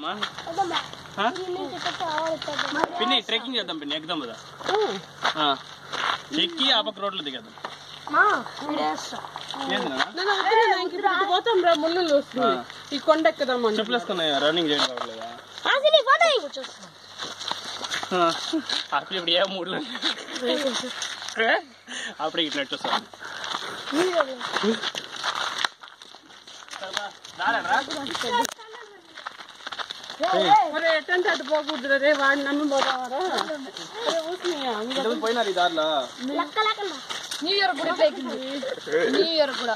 వెళ్దామా పిన్ని ట్రెక్కింగ్ చేద్దాం పిన్ని ఎక్కుదాం కదా ఎక్కి ఆ పక్క రోడ్లు దిగేద్దాం పోతాం రా ముళ్ళు ఈ కొండ ఎక్కుదాం చెప్పులు వేసుకున్నాయి రన్నింగ్ చేయడం కావట్లేదా అప్పుడు ఇప్పుడు ఏ మూడులో అప్పుడే ఇట్లా వచ్చేస్తాను ఎట్టంటే అటు పోకూడదు రే వాడిని నమ్మి పోతావారా పోయినారు ఈ దారిలో న్యూ ఇయర్ కూడా న్యూ ఇయర్ కూడా